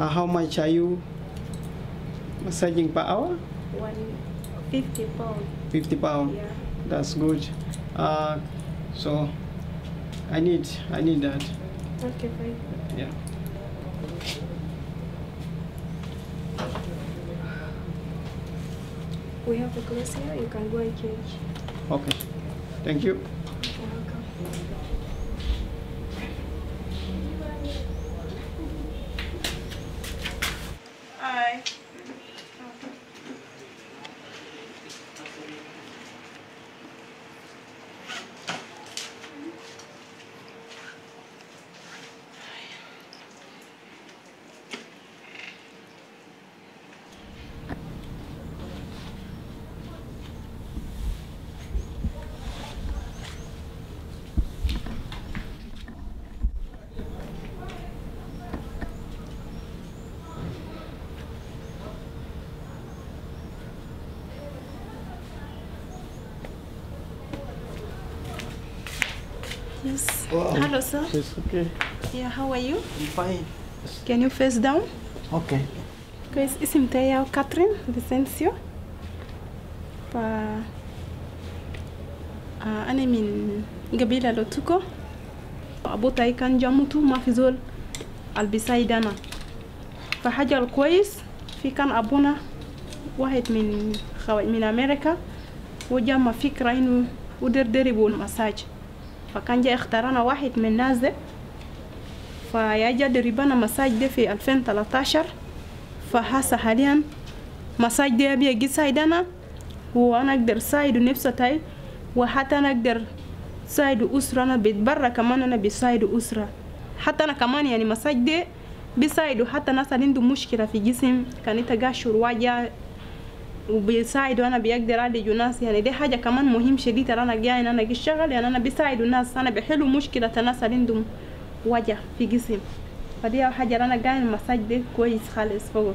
How much are you massaging per hour? 150 pounds. 50 pounds. Yeah. That's good. So I need that. Okay, fine. Yeah. We have a clothes here. You can go and change. Okay. Thank you. You're welcome. Hi. Yes. Wow. Hello, sir. It's okay. Yeah, how are you? I'm fine. Can you face down? Okay. كويس اسم تاعي كاترين فيسنسيو أنا من قبيلة لوتوكو أبو تاعي كان جاموتو ما في زول البسايد أنا فحاجة الكويس في كان أبونا واحد من أمريكا وجمع فكرة إنه ودر دربوا المساج فكان جاي اختارنا واحد من الناس ده فيا جا دربنا مساج ده في 2013 فهسه حاليا مساج دي ابي اجي سايدنا وانا اقدر سايد نفسي تاي وحتى انا اقدر سايد اسره انا بتبرع كمان انا بسايد اسره حتى انا كمان يعني مساج دي بسايد حتى ناس عندهم مشكله في جسم كانت تقاشر وجه وبيساعد وانا بيقدر اعالج ناس يعني دي حاجه كمان مهم شديد انا جاي انا اجي اشتغل يعني انا بساعد الناس انا بحل مشكله الناس عندهم وجه في جسم فدي حاجة أنا جاي المساج ده كويس خالص فوق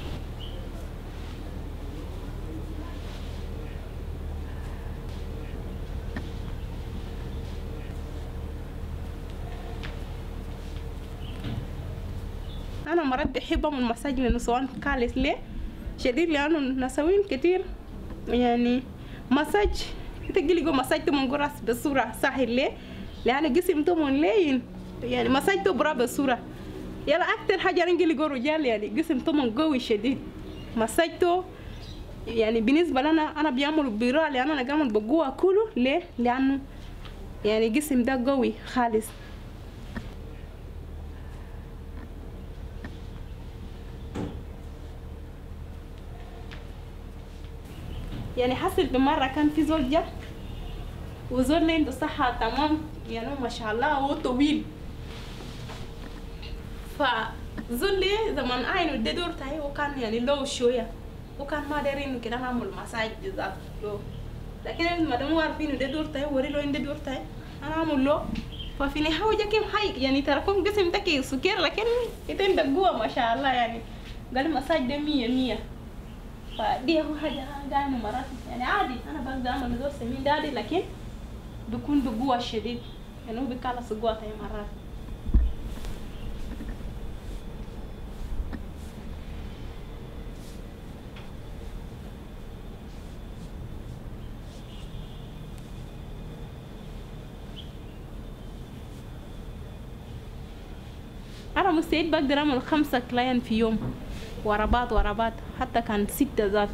أنا مرات بحب أعمل مساج للنسوان خالص ليه؟ شديد لأنه نسوين كتير يعني مساج تجي لقوا مساج تمن قراص بصورة سهل ليه؟ لأن جسم تمن لين يعني مساج تبرا بصورة يلا أكتر حاجة نجي لقوا رجال يعني جسم تمن قوي شديد مساجته يعني بالنسبة لنا أنا بيعمل براء لأن أنا قامل بقوة كله ليه؟ لأنه يعني جسم ده قوي خالص يعني حصل بمرة كان في زول جا وزول اللي عنده صحة تمام يعني ما شاء الله هو طويل فزول لي زمان عينه ده دور تاعي وكان يعني لو شوية وكان ما دارين كده نعمل مساج ذات له لكن ما دام عارفين ده دور تاعي وري له عنده دور تاعي أنا أعمل له ففي النهاية جا كم حي يعني تراكم جسم تكي سكر لكن كده عنده قوة ما شاء الله يعني قال مساج ده 100 فدي هو حاجة دائما مرات يعني عادي أنا بقدر أعمل زول سمين ده عادي لكن بكون بقوة شديد يعني هو بيكالس قوة تاعي مرات أنا مستعد بقدر أعمل 5 كلاين في يوم ورا بعض حتى كان 6 ذاته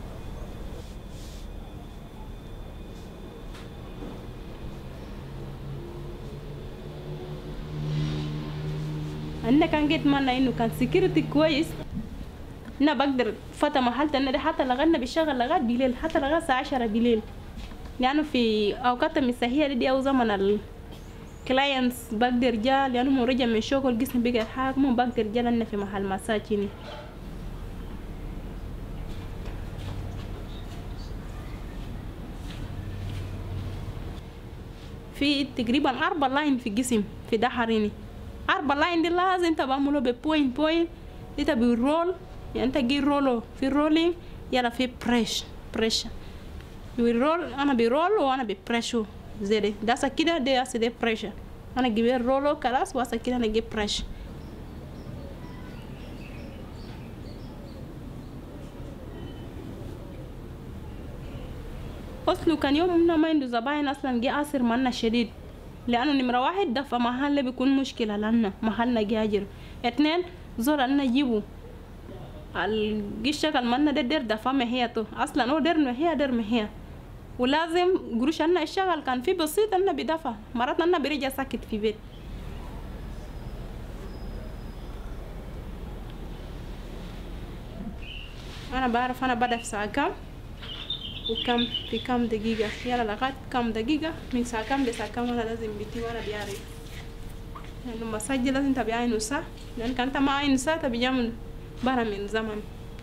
أنا كان جيت منا إنه كان سكيورتي كويس أنا بقدر فتى محل تاني حتى لغانا بيشغل لغاية بالليل حتى لغاية الساعة 10 بالليل لأنه في أوقات المساحية دي أو زمن الكلاينتس بقدر جا لأنه مرجع من شغل جسم بقى حاكمه بقدر جا لنا في محل مساجيني في تقريبا 4 لاين في الجسم في ظهريني 4 لاين دي لازم تعملوا بوينت انت بالرول يعني انت جي رولو في رولينج يلا في بريشر بالرول انا برول وانا ببريشو زي ده كده ده ده بريشر انا جيب رولو خلاص واسا كده انا جيب بريشر أصله كان يومنا ما عنده زباين أصلا، جه آسر منا شديد، لأنه نمرة واحد ده فمحل بيكون مشكلة لنا، محلنا جاجر. اتنين زول لنا جيبو الجي شغل منا ده دير دفع مهيته أصلا، هو دير مهية دير مهية، ولازم قروش أنا الشغل كان في بسيط أنا بدفع، مرات أنا برجع ساكت في بيت. أنا بعرف أنا بدأ في ساعة كام وكم في كم دقيقة، يلا لغاية كم دقيقة من ساعة كام لساعة كام أنا لازم بيتي وأنا بعرف. يعني لما أسجل لازم تبي عين ساعة، لأن كان أنت ما عين ساعة تبي جامن برا من زمن.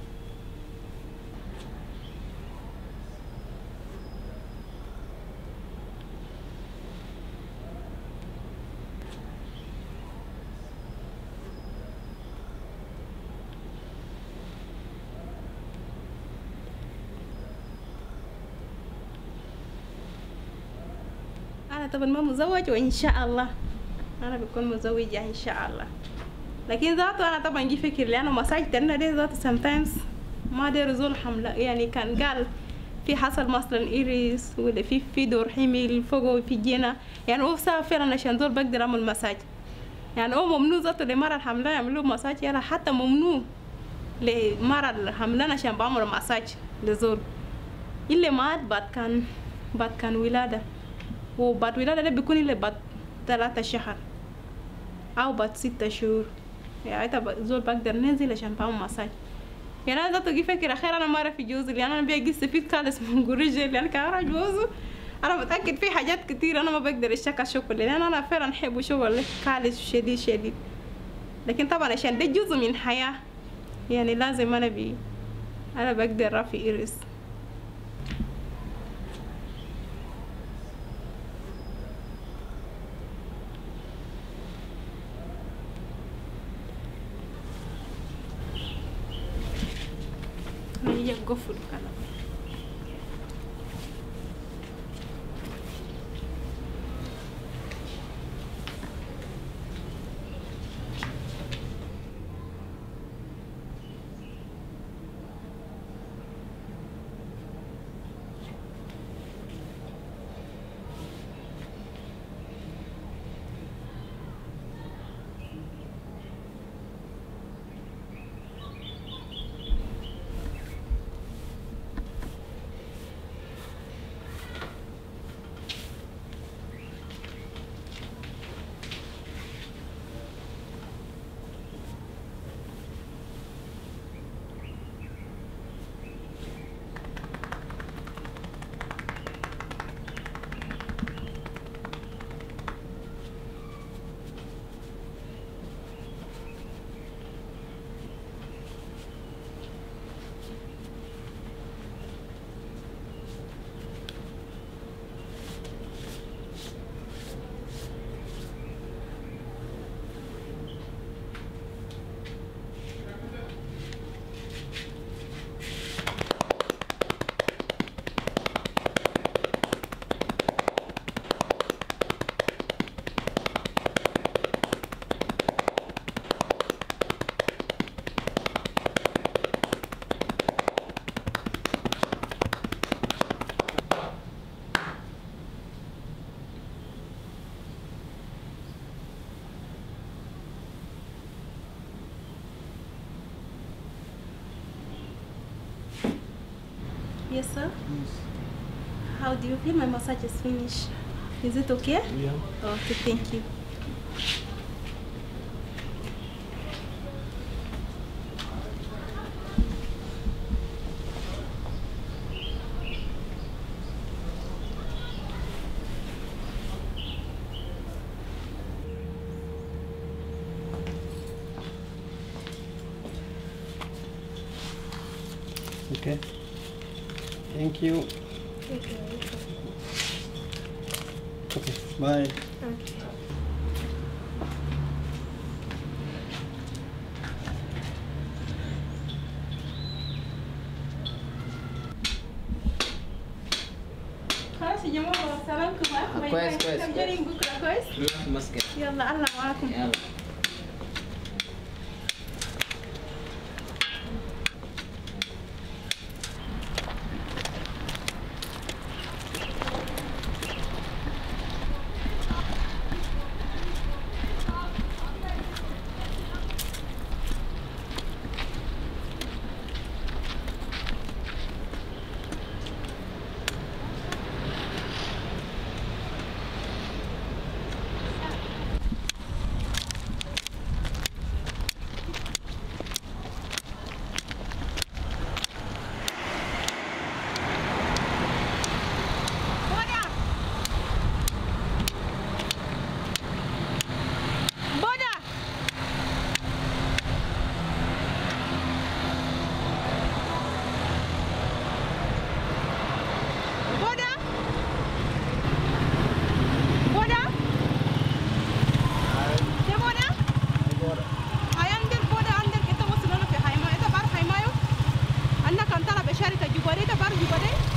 أنا طبعا ما مزوج، وإن شاء الله أنا بكون مزوجة إن شاء الله. لكن ذاته أنا طبعا جي فكر، لأنه مساجد أنا دي ذاته sometimes ما دير زول حملة، يعني كان قال في حصل مثلا إيريس ولا في دور حمل فوقه في جينا، يعني هو سبب فعلا عشان زول بقدر أعمل مساج. يعني هو ممنوع ذاته لمرة الحملة يعملوا مساج، يلا حتى ممنوع لمرة الحملة عشان بعمل مساج لزول، إلا ما بعد كان ولادة، وبعد ولادة ده بيكون إلا بعد 3 شهر أو بعد 6 شهور، يعني زول بقدر ننزل عشان بعمل مساج. يعني أنا ذاته جي فكرة خير أنا ما أعرف جوزي، لأن أنا بيجي استفيد خالص من قريجي، لأن كان أعرف جوزه أنا متأكد في حاجات كتير أنا ما بقدر أشتكى شغل، لأن أنا فعلا أحب شغل خالص شديد. لكن طبعا عشان ده جزء من حياة، يعني لازم أنا بقدر رافي إيرس. هي قفل كلام. Yes, sir. Yes. How do you feel? My massage is finished. Is it okay? Yeah. Okay, thank you. Okay. Thank you. Okay. Okay. Bye. Okay. خلاص يا جماعة سلامكم. كويس. جايين بكرة كويس؟ ما في مشكلة. يلا الله معاكم. يلا.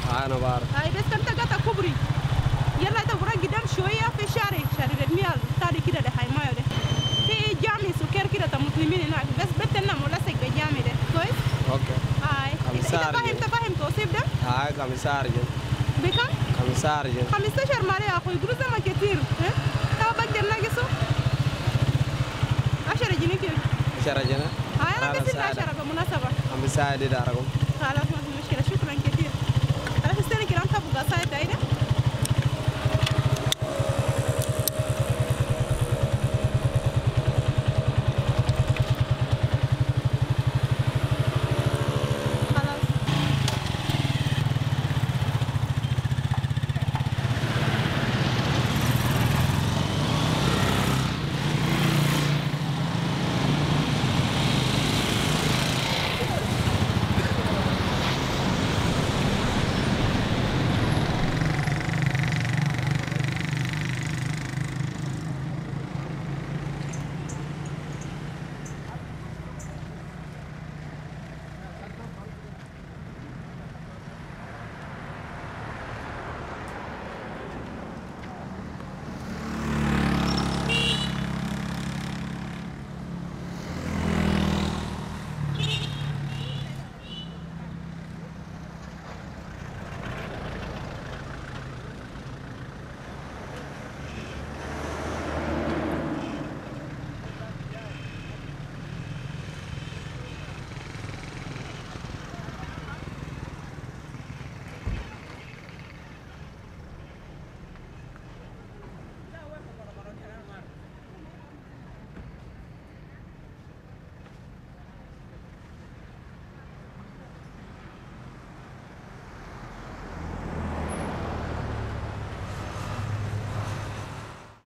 أنا بعرف. هاي بس كنت قطع كبري يلا تبغى قدام شوية في شارع الميال تاني كده ده هاي ما يده في جامع سكر كده مسلمين هناك بس بتنا ملصق بجامع ده كويس. أوكي. هاي إذا فاهم توصيف ده. هاي كمسار جن. بكم؟ كمسار جن. 15 مالي يا أخوي قروش ما كتير ها؟ تبغى بقدر ناقصه 10 جنيه كده. 10 جنيه. هاي أنا قصدي 10 بالمناسبة. كمسار دي داركم. خلاص.